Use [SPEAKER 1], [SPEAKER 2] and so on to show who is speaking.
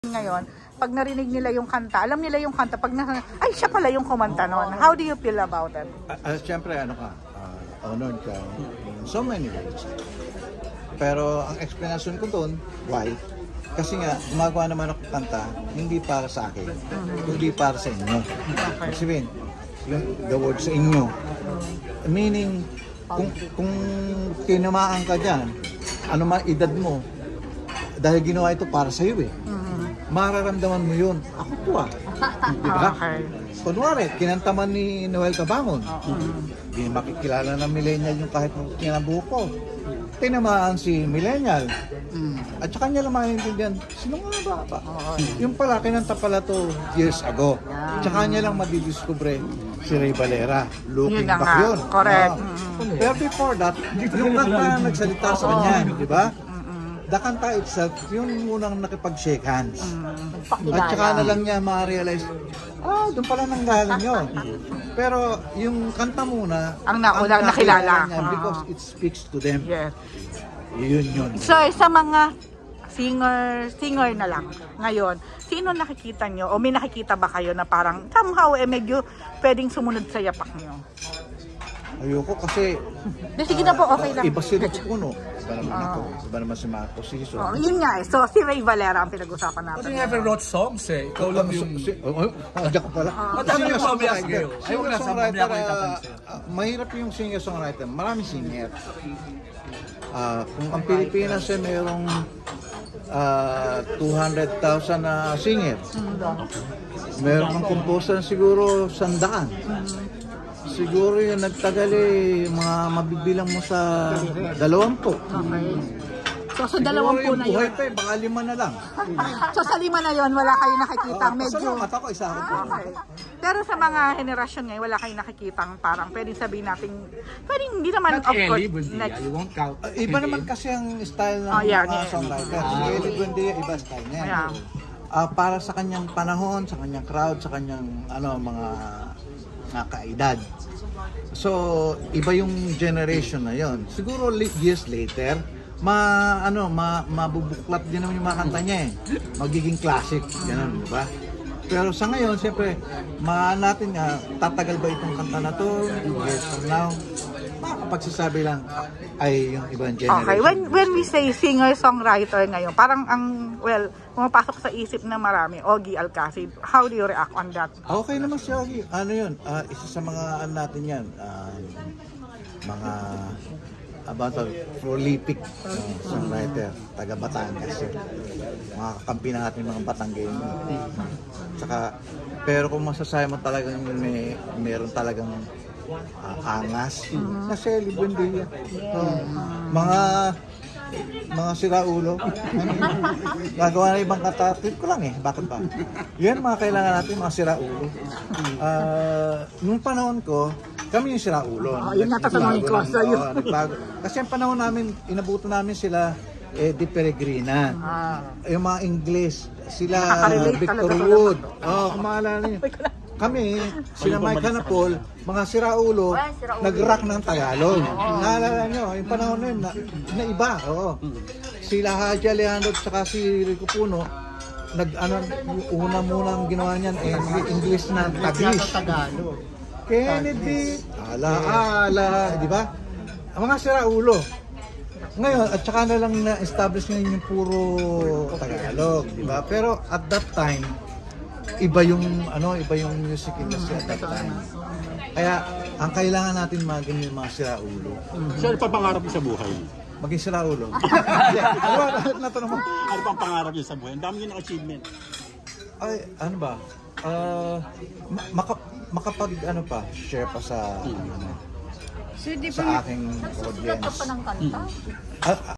[SPEAKER 1] Ngayon, pag narinig nila yung kanta, alam nila yung kanta, pag ay siya pala yung kumanta noon. How do you feel about it?
[SPEAKER 2] Siyempre, honored ka in so many ways. Pero ang explanation ko doon, why? Kasi nga, gumagawa naman ako kanta, hindi para sa akin, hindi para sa inyo. Sabihin, the word sa inyo. Meaning, kung tinamaan ka dyan, ano man edad mo, dahil ginawa ito para sa iyo mararamdaman mo yun. Ako po diba?
[SPEAKER 1] Okay.
[SPEAKER 2] Kunwari, kinantaman ni Noel Cabangon. Hindi makikilala ng millennial yung kahit kinabuho ko. Tinamaan si millennial. At saka niya lang maintindihan, sino nga ba? Yung pala, kinanta pala to years ago. At saka niya lang madidiscover si Ray Valera. Looking back yun.
[SPEAKER 1] Correct.
[SPEAKER 2] Pero before that, yung kanta nagsalita sa kanya, di ba? The kanta itself, yung munang nakipag-shake hands. At saka na lang niya ma-realize, doon pala nanggaling yun. Pero yung kanta muna,
[SPEAKER 1] ang nakilala
[SPEAKER 2] niya because it speaks to them.
[SPEAKER 1] Yes.
[SPEAKER 2] Yun.
[SPEAKER 1] So, sa mga singer na lang ngayon, sino nakikita nyo? O may nakikita ba kayo na parang somehow medyo pwedeng sumunod sa yapak nyo?
[SPEAKER 2] Ayoko kasi
[SPEAKER 1] sige na po, okay lang.
[SPEAKER 2] Iba si Rico Puno. Iba naman ako. Iba naman si Marcos Siso.
[SPEAKER 1] Yun nga So, si Ray Valera ang pinag-usapan natin.
[SPEAKER 3] But you never wrote songs Ikaw lang yung...
[SPEAKER 2] Diyan ko pala. Mahirap yung singer-songwriter. Maraming singer. Kung ang Pilipinas ay mayroong 200,000 na singer. Mayroong ang composer siguro 100. Siguro yung nagtagal mga mabibilang mo sa 20.
[SPEAKER 1] Okay. So sa 20 na yun.
[SPEAKER 2] Buhay pa baka 5 na lang.
[SPEAKER 1] So sa 5 na yun, wala kayong nakikita medyo...
[SPEAKER 2] Salamat ako, isa ako.
[SPEAKER 1] Okay. Pero sa mga henerasyon ngayon, wala kayong nakikitang parang pwedeng sabihin natin, pwedeng hindi naman
[SPEAKER 3] of course. You won't count.
[SPEAKER 2] Iba naman kasi ang style ng songwriter. Si Eli Buendia, iba style niya. Para sa kanyang panahon, sa kanyang crowd, sa kanyang mga kaedad. So, iba yung generation na yon. Siguro years later, mabubuklat din naman yung mga kanta niya magiging classic, ganun, di ba? Pero sa ngayon, siyempre, natin tatagal ba itong kanta na to? Years from now, makakapagsasabi lang ay yung ibang generation.
[SPEAKER 1] Okay, when we say singer-songwriter ngayon, parang pumapasok sa isip na marami, Ogie Alcacid. How do you react on that?
[SPEAKER 2] Okay naman si Ogie. Ano yun? Isa sa mga natin yan. Mga prolific songwriter, taga Batangas. Mga kakampi natin mga Batanggay. Pero kung masasabi mo talagang meron talagang angas, na si Eli Buendia. Mga siraulo. Gagawa na ibang kata. Trip ko lang bakit ba? Yan mga kailangan natin, mga siraulo. Nung panahon ko, kami yung siraulo.
[SPEAKER 1] Yun natatanungin ko sa iyo.
[SPEAKER 2] Kasi ang panahon namin, inabuto namin sila Di Peregrina. Yung mga English, sila Victor Wood. Kung maalala niyo. Kami, sila Mike Hanapol, mga siraulo, nag-rock ng Tagalog. Naalala nyo, yung panahon na yun, na iba. Sila Haji Alejandro at saka si Rico Puno, unang ginawa niyan, English na Taglish. Kennedy, ala, di ba? Ang mga siraulo. Ngayon, at saka na lang na-establish ngayon yung puro Tagalog, di ba? Pero at that time, iba yung music industry at that time. Kaya ang kailangan natin maging yung mga siraulo.
[SPEAKER 4] So ano pa pangarap mo sa buhay?
[SPEAKER 2] Maging siraulo.
[SPEAKER 4] Ano pang pangarap niyo sa buhay? Ang dami niyo ng achievement.
[SPEAKER 2] Ay, ano ba? Makapag share pa sa sa aking audience.
[SPEAKER 1] Sulat ka pa ng kanta?